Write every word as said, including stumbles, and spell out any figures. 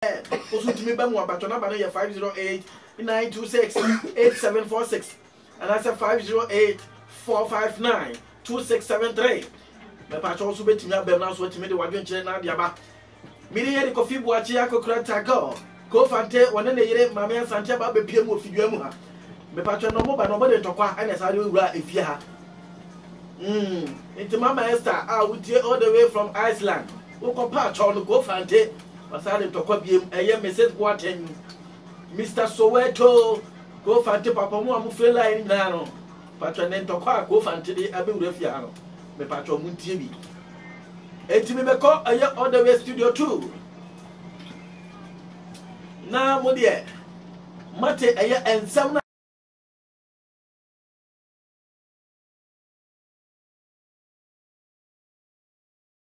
also to me by one but number five zero eight nine two six eight seven four six and I said five zero eight four five nine two six seven three. My patch also bet me up now so to me the one na diaba. Me the Kofi Boakye akokra Tagor. Go fante one na yere mama Sante ba be piem ofidua mu ha. Me patch no mo ba no body tokwa and sare wura efie ha. Mm. Into Mama Esther, I would take all the way from Iceland. Who can patch on go fante. Pasade tokwa biem eye message boaten. Mister Soweto go fante papa mu amu fe line na no. Patch nen tokwa go fante de abe wura fie ha no. Me patch o muntie bi. Enti me beko eye all the way studio two. Na mo de mate eye ensam